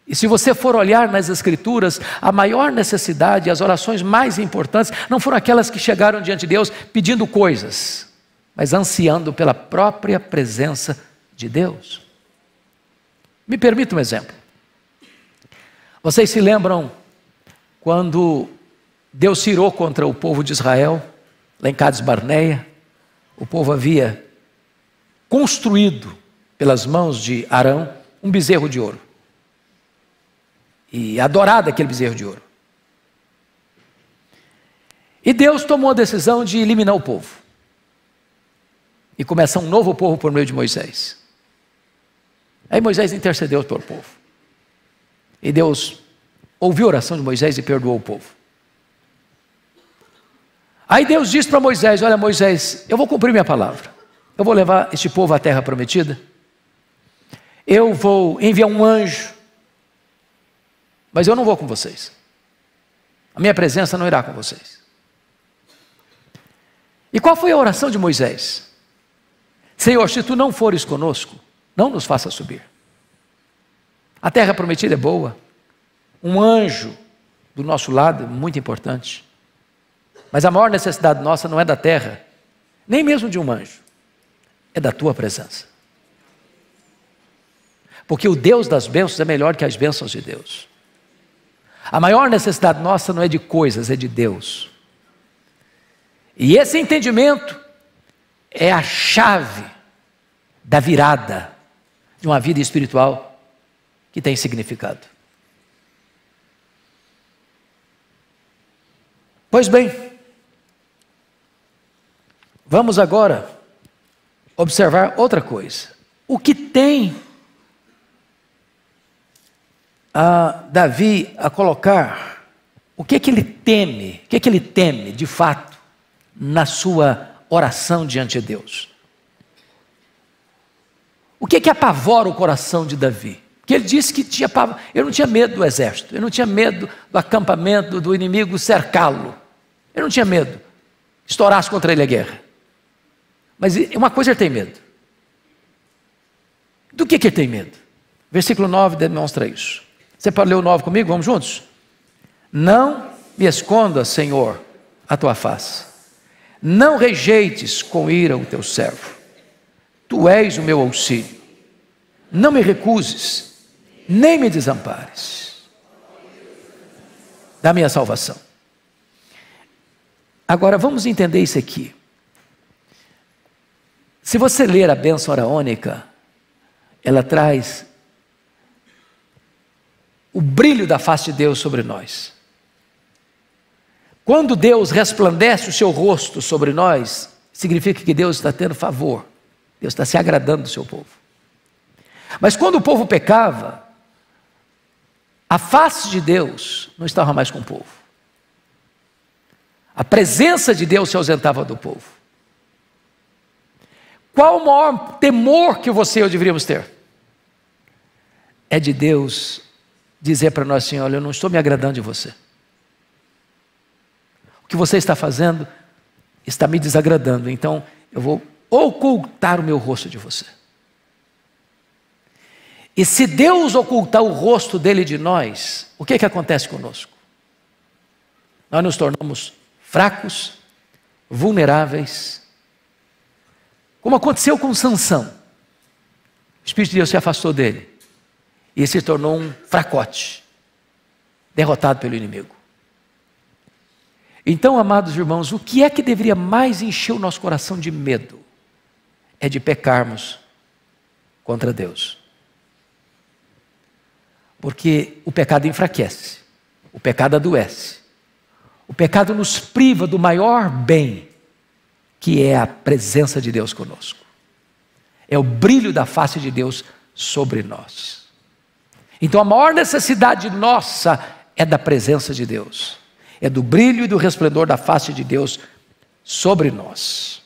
E se você for olhar nas Escrituras, a maior necessidade, as orações mais importantes, não foram aquelas que chegaram diante de Deus pedindo coisas, mas ansiando pela própria presença de Deus. Me permita um exemplo. Vocês se lembram quando Deus se irou contra o povo de Israel, lá em Cades Barneia? O povo havia construído, pelas mãos de Arão, um bezerro de ouro. E adorado aquele bezerro de ouro. E Deus tomou a decisão de eliminar o povo. E começar um novo povo por meio de Moisés. Aí Moisés intercedeu pelo povo. E Deus ouviu a oração de Moisés e perdoou o povo. Aí Deus disse para Moisés: olha Moisés, eu vou cumprir minha palavra. Eu vou levar este povo à terra prometida. Eu vou enviar um anjo. Mas eu não vou com vocês. A minha presença não irá com vocês. E qual foi a oração de Moisés? Senhor, se tu não fores conosco, não nos faça subir. A terra prometida é boa. Um anjo do nosso lado é muito importante. Mas a maior necessidade nossa não é da terra, nem mesmo de um anjo. É da tua presença. Porque o Deus das bênçãos é melhor que as bênçãos de Deus. A maior necessidade nossa não é de coisas, é de Deus. E esse entendimento é a chave da virada de uma vida espiritual que tem significado. Pois bem, vamos agora observar outra coisa. O que tem Davi a colocar, o que ele teme, o que ele teme de fato na sua oração diante de Deus? O que apavora o coração de Davi? Porque ele disse que ele não tinha medo do exército, ele não tinha medo do acampamento do inimigo cercá-lo, ele não tinha medo, estourasse contra ele a guerra. Mas uma coisa ele tem medo. Do que ele tem medo? Versículo 9 demonstra isso. Você pode ler o 9 comigo? Vamos juntos? Não me esconda, Senhor, a tua face. Não rejeites com ira o teu servo. Tu és o meu auxílio. Não me recuses, nem me desampares da minha salvação. Agora vamos entender isso aqui. Se você ler a bênção araônica, ela traz o brilho da face de Deus sobre nós. Quando Deus resplandece o seu rosto sobre nós, significa que Deus está tendo favor, Deus está se agradando do seu povo. Mas quando o povo pecava, a face de Deus não estava mais com o povo. A presença de Deus se ausentava do povo. Qual o maior temor que você e eu deveríamos ter? É de Deus dizer para nós assim: olha, eu não estou me agradando de você. O que você está fazendo está me desagradando, então eu vou ocultar o meu rosto de você. E se Deus ocultar o rosto dele de nós, o que acontece conosco? Nós nos tornamos fracos, vulneráveis, como aconteceu com Sansão. O Espírito de Deus se afastou dele e se tornou um fracote, derrotado pelo inimigo. Então, amados irmãos, o que é que deveria mais encher o nosso coração de medo? É de pecarmos contra Deus. Porque o pecado enfraquece, o pecado adoece, o pecado nos priva do maior bem, que é a presença de Deus conosco. É o brilho da face de Deus sobre nós. Então a maior necessidade nossa é da presença de Deus, é do brilho e do resplendor da face de Deus sobre nós.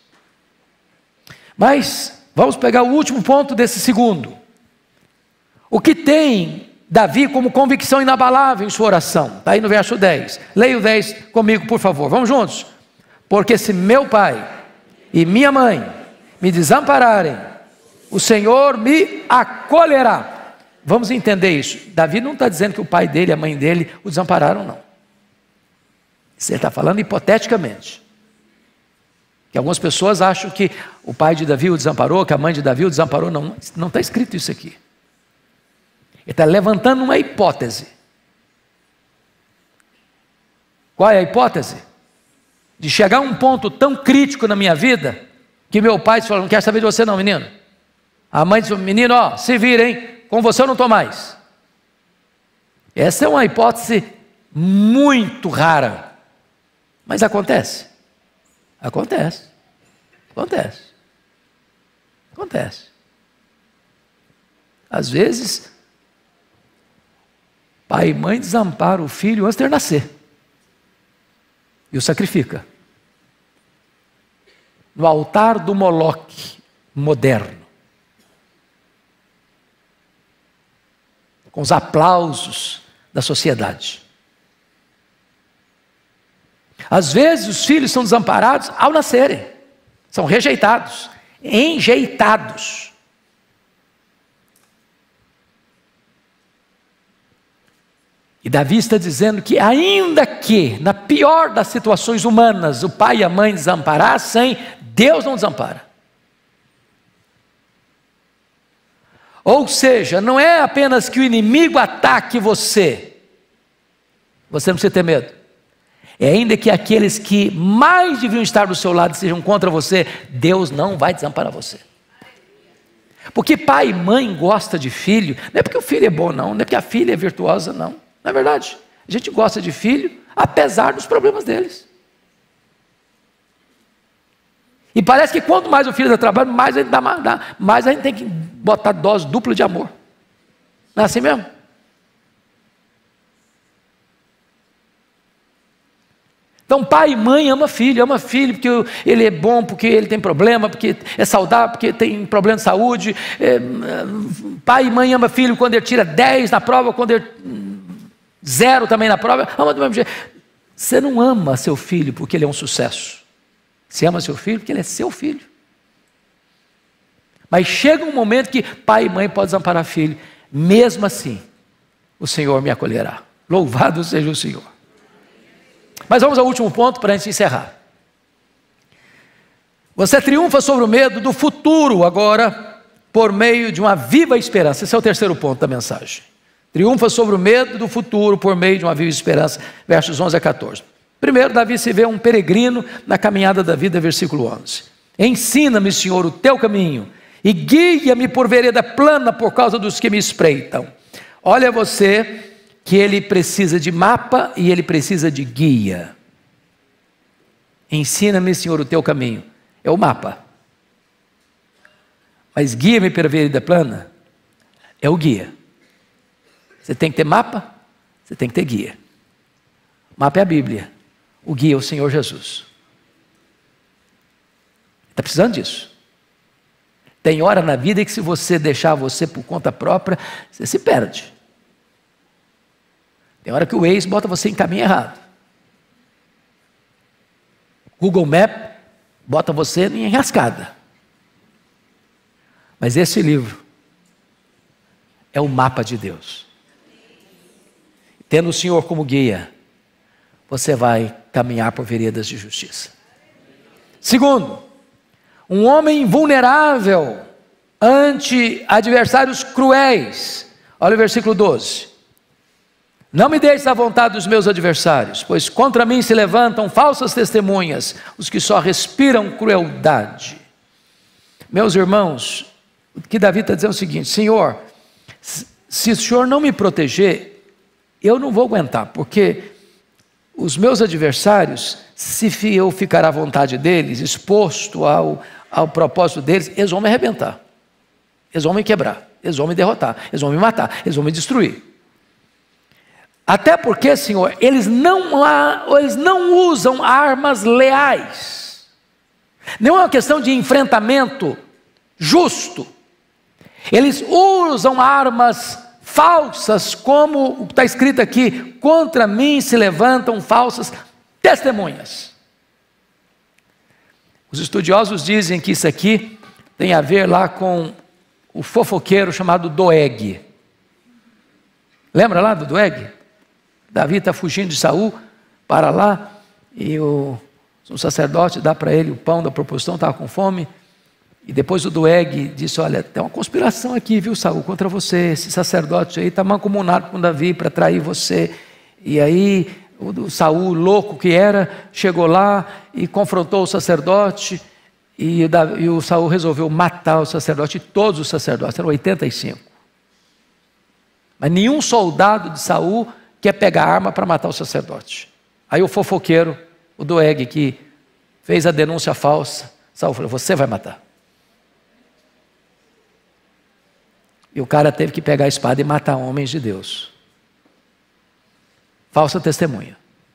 Mas vamos pegar o último ponto desse segundo. O que tem Davi como convicção inabalável em sua oração? Está aí no verso 10. Leia o 10 comigo, por favor. Vamos juntos. Porque se meu pai e minha mãe me desampararem, o Senhor me acolherá. vamos entender isso. Davi não está dizendo que o pai dele e a mãe dele o desampararam, não. Você está falando hipoteticamente. Que algumas pessoas acham que o pai de Davi o desamparou, que a mãe de Davi o desamparou. Não, não está escrito isso aqui. Ele está levantando uma hipótese. Qual é a hipótese? De chegar a um ponto tão crítico na minha vida, que meu pai falou, não quero saber de você não, menino. A mãe disse, menino, ó, se vira, hein? Com você eu não estou mais. Essa é uma hipótese muito rara. Mas acontece. Acontece. Acontece. Acontece. Às vezes, pai e mãe desamparam o filho antes de ele nascer. E o sacrifica. No altar do Moloque moderno. Com os aplausos da sociedade. Às vezes os filhos são desamparados ao nascerem. São rejeitados, enjeitados. E Davi está dizendo que ainda que, na pior das situações humanas, o pai e a mãe desamparassem, Deus não desampara. Ou seja, não é apenas que o inimigo ataque você não precisa ter medo. É ainda que aqueles que mais deveriam estar do seu lado sejam contra você, Deus não vai desamparar você. Porque pai e mãe gostam de filho, não é porque o filho é bom não é porque a filha é virtuosa não é verdade. A gente gosta de filho, apesar dos problemas deles. E parece que quanto mais o filho dá trabalho, mais a gente mais a gente tem que botar dose dupla de amor. Não é assim mesmo? Então pai e mãe ama filho porque ele é bom, porque ele tem problema, porque é saudável, porque tem problema de saúde. Pai e mãe ama filho quando ele tira 10 na prova, quando ele 0 também na prova, ama do mesmo jeito. Você não ama seu filho porque ele é um sucesso. Você ama seu filho porque ele é seu filho. Mas chega um momento que pai e mãe podem desamparar filho. Mesmo assim, o Senhor me acolherá. Louvado seja o Senhor. Mas vamos ao último ponto para a gente encerrar. Você triunfa sobre o medo do futuro agora, por meio de uma viva esperança. Esse é o terceiro ponto da mensagem. Triunfa sobre o medo do futuro por meio de uma viva esperança. Versos 11 a 14. Primeiro, Davi se vê um peregrino na caminhada da vida, versículo 11. Ensina-me, Senhor, o teu caminho, e guia-me por vereda plana por causa dos que me espreitam. Olha você que ele precisa de mapa e ele precisa de guia. Ensina-me, Senhor, o teu caminho. É o mapa. Mas guia-me pela vereda plana é o guia. Você tem que ter mapa, você tem que ter guia. O mapa é a Bíblia. O guia é o Senhor Jesus. Está precisando disso. Tem hora na vida que se você deixar você por conta própria, você se perde. Tem hora que o Waze bota você em caminho errado. Google Maps bota você em enrascada. Mas esse livro é o mapa de Deus. Tendo o Senhor como guia, você vai caminhar por veredas de justiça. Segundo, um homem vulnerável ante adversários cruéis. Olha o versículo 12. Não me deixes à vontade dos meus adversários, pois contra mim se levantam falsas testemunhas, os que só respiram crueldade. Meus irmãos, o que Davi está dizendo é o seguinte: Senhor, se o Senhor não me proteger, eu não vou aguentar, porque os meus adversários, se eu ficar à vontade deles, exposto ao propósito deles, eles vão me arrebentar, eles vão me quebrar, eles vão me derrotar, eles vão me matar, eles vão me destruir. Até porque, Senhor, eles não usam armas leais. Não é uma questão de enfrentamento justo. Eles usam armas falsas, como está escrito aqui: contra mim se levantam falsas testemunhas. Os estudiosos dizem que isso aqui tem a ver lá com o fofoqueiro chamado Doeg. Lembra lá do Doeg? Davi está fugindo de Saul, para lá, e o sacerdote dá para ele o pão da proposição, estava com fome, e depois o Doeg disse, olha, tem uma conspiração aqui, viu, Saul, contra você, esse sacerdote aí está mancomunado com Davi para trair você. E aí o Saul, louco que era, chegou lá e confrontou o sacerdote, e o Saul resolveu matar o sacerdote, e todos os sacerdotes, eram 85. Mas nenhum soldado de Saul quer pegar arma para matar o sacerdote. Aí o fofoqueiro, o Doeg, que fez a denúncia falsa, Saul falou, você vai matar. E o cara teve que pegar a espada e matar homens de Deus. Falsa testemunha.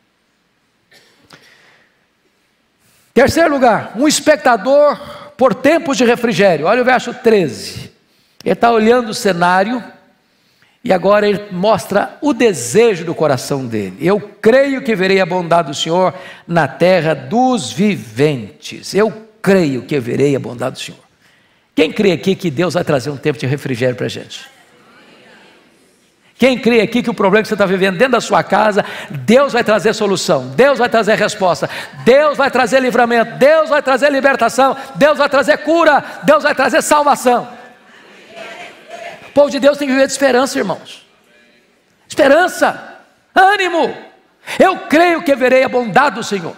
Terceiro lugar, um espectador por tempos de refrigério. Olha o verso 13. Ele está olhando o cenário e agora ele mostra o desejo do coração dele. Eu creio que verei a bondade do Senhor na terra dos viventes. Eu creio que verei a bondade do Senhor. Quem crê aqui que Deus vai trazer um tempo de refrigério para a gente? Quem crê aqui que o problema que você está vivendo dentro da sua casa, Deus vai trazer solução, Deus vai trazer resposta, Deus vai trazer livramento, Deus vai trazer libertação, Deus vai trazer cura, Deus vai trazer salvação. O povo de Deus tem que viver de esperança, irmãos. Esperança, ânimo. Eu creio que verei a bondade do Senhor.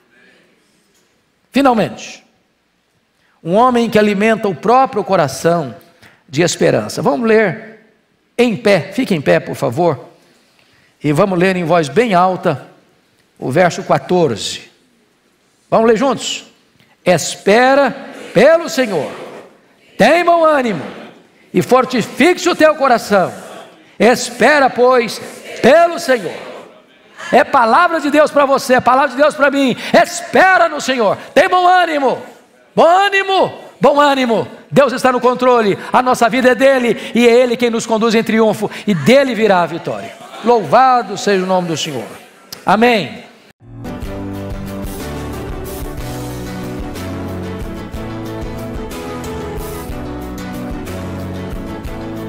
Finalmente, um homem que alimenta o próprio coração de esperança. Vamos ler em pé, fique em pé, por favor, e vamos ler em voz bem alta o verso 14. Vamos ler juntos? Espera pelo Senhor, tem bom ânimo e fortifique-se o teu coração. Espera, pois, pelo Senhor. É palavra de Deus para você, é palavra de Deus para mim. Espera no Senhor, tem bom ânimo. Bom ânimo, bom ânimo. Deus está no controle, a nossa vida é dele, e é ele quem nos conduz em triunfo, e dele virá a vitória. Louvado seja o nome do Senhor. Amém.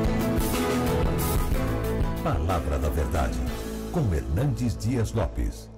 Palavra da Verdade, com Hernandes Dias Lopes.